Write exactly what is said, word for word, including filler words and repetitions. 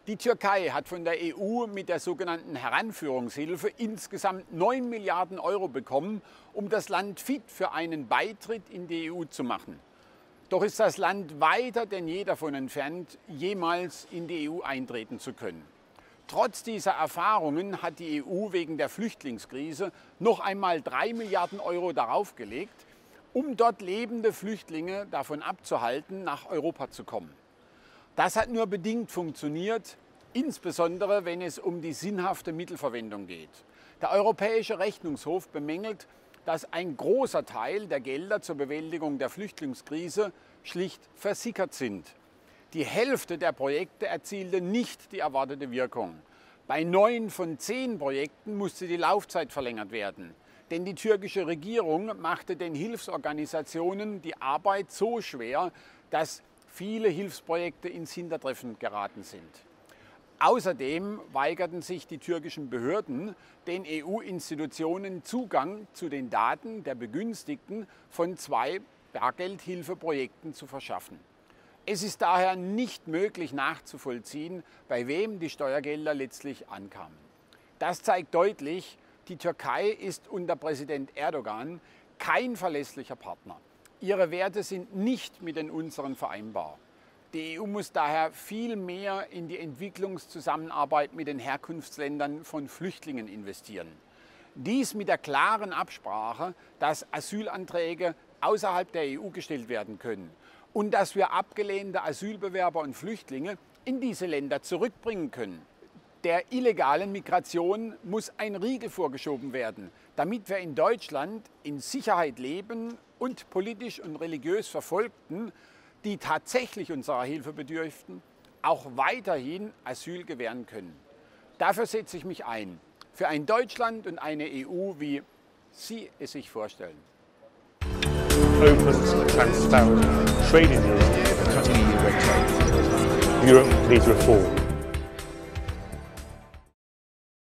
Die Türkei hat von der E U mit der sogenannten Heranführungshilfe insgesamt neun Milliarden Euro bekommen, um das Land fit für einen Beitritt in die E U zu machen. Doch ist das Land weiter denn je davon entfernt, jemals in die E U eintreten zu können. Trotz dieser Erfahrungen hat die E U wegen der Flüchtlingskrise noch einmal drei Milliarden Euro darauf gelegt, um dort lebende Flüchtlinge davon abzuhalten, nach Europa zu kommen. Das hat nur bedingt funktioniert, insbesondere wenn es um die sinnhafte Mittelverwendung geht. Der Europäische Rechnungshof bemängelt, dass ein großer Teil der Gelder zur Bewältigung der Flüchtlingskrise schlicht versickert sind. Die Hälfte der Projekte erzielte nicht die erwartete Wirkung. Bei neun von zehn Projekten musste die Laufzeit verlängert werden. Denn die türkische Regierung machte den Hilfsorganisationen die Arbeit so schwer, dass viele Hilfsprojekte ins Hintertreffen geraten sind. Außerdem weigerten sich die türkischen Behörden, den E U-Institutionen Zugang zu den Daten der Begünstigten von zwei Bargeldhilfeprojekten zu verschaffen. Es ist daher nicht möglich nachzuvollziehen, bei wem die Steuergelder letztlich ankamen. Das zeigt deutlich, die Türkei ist unter Präsident Erdogan kein verlässlicher Partner. Ihre Werte sind nicht mit den unseren vereinbar. Die E U muss daher viel mehr in die Entwicklungszusammenarbeit mit den Herkunftsländern von Flüchtlingen investieren. Dies mit der klaren Absprache, dass Asylanträge außerhalb der E U gestellt werden können und dass wir abgelehnte Asylbewerber und Flüchtlinge in diese Länder zurückbringen können. Der illegalen Migration muss ein Riegel vorgeschoben werden, damit wir in Deutschland in Sicherheit leben und politisch und religiös Verfolgten, die tatsächlich unserer Hilfe bedürften, auch weiterhin Asyl gewähren können. Dafür setze ich mich ein, für ein Deutschland und eine E U, wie Sie es sich vorstellen. Open, transparent, trade in Europe, cutting E U red tape. Europe needs reform.